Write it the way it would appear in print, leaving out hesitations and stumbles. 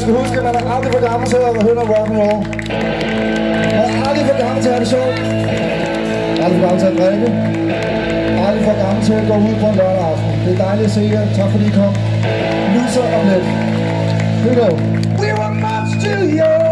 skal huske, at man er aldrig for gammel til at høre noget rock'n'roll. Man er aldrig for gammel til at have det sjovt. Aldrig for gammel til at drikke. Aldrig for gammel til at gå ud på en lørdag aften. Det er dejligt at se jer. Tak fordi I kom. Lyser og Blæk. Here we go. We were much too young.